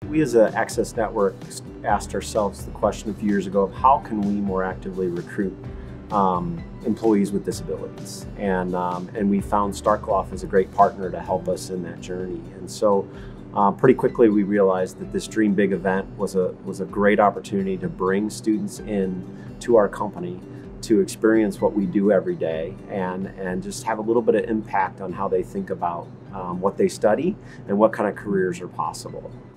We as an Access Network asked ourselves the question a few years ago of how can we more actively recruit employees with disabilities, and we found Starkloff as a great partner to help us in that journey. And so pretty quickly we realized that this Dream Big event was a great opportunity to bring students in to our company to experience what we do every day and just have a little bit of impact on how they think about what they study and what kind of careers are possible.